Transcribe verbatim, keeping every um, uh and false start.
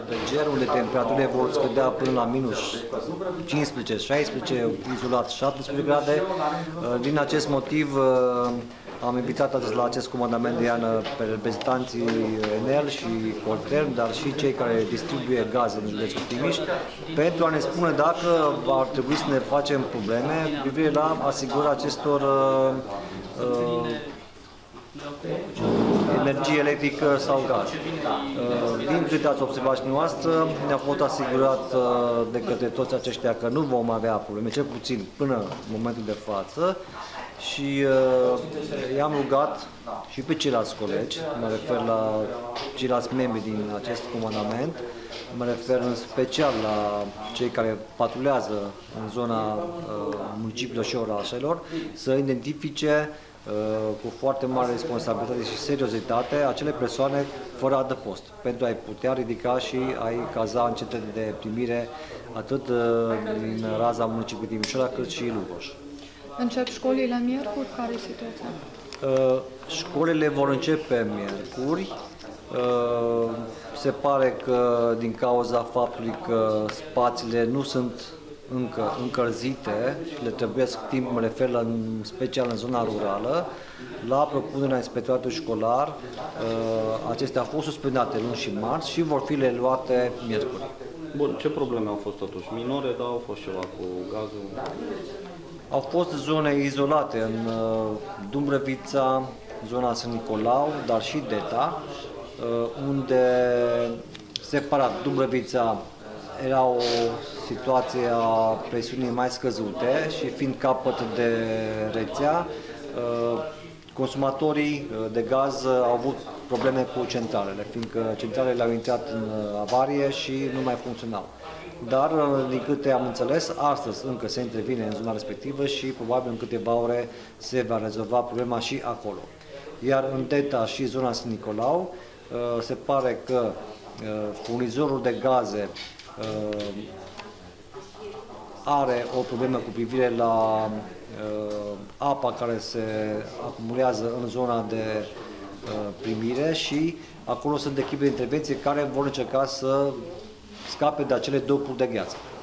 de ger, unde temperaturile vor scădea până la minus cincisprezece șaisprezece, izolat șaptesprezece grade. Din acest motiv am invitat astăzi la acest comandament de iarnă pe reprezentanții Enel și Colterm, dar și cei care distribuie gaze în județul Timiș, pentru a ne spune dacă ar trebui să ne facem probleme cu privire la asigurarea acestor uh, energie electrică sau gaz. Din câte ați observat și noastră, ne-a fost asigurat de către toți aceștia că nu vom avea probleme, cel puțin până în momentul de față, și i-am rugat și pe ceilalți colegi, mă refer la ceilalți membri din acest comandament, mă refer în special la cei care patrulează în zona municipiilor și orașelor, să identifice cu foarte mare responsabilitate și seriozitate acele persoane fără adăpost, pentru a-i putea ridica și a-i caza în centre de primire atât din raza municipiului Timișoara cât și Lugoș. Încep școlile miercuri? Care e situația? Școlile vor începe miercuri. Se pare că din cauza faptului că spațiile nu sunt încă încălzite și le trebuie timp, mă refer la, în special în zona rurală, la propunerea inspectoratului școlar, acestea au fost suspendate luni și marți și vor fi reluate miercuri. Bun, ce probleme au fost totuși? Minore, dar au fost ceva cu gazul? Au fost zone izolate în Dumbrăvița, zona Sfânt Nicolau, dar și Deta, unde separat Dumbrăvița era o situație a presiunii mai scăzute și fiind capăt de rețea, consumatorii de gaz au avut probleme cu centralele, fiindcă centralele au intrat în avarie și nu mai funcționau. Dar, din câte am înțeles, astăzi încă se intervine în zona respectivă și probabil în câteva ore se va rezolva problema și acolo. Iar în Deta și zona Sfânt Nicolau se pare că furnizorul de gaze are o problemă cu privire la apa care se acumulează în zona de primire și acolo sunt echipe de intervenție care vor încerca să scape de acele dopuri de gheață.